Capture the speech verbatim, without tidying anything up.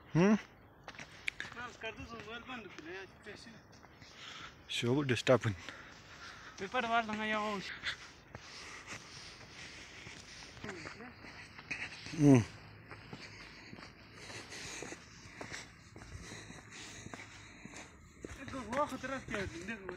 Hmm? So disturbing. Paper war lang ya oh. Hmm. Ito ho khatra kya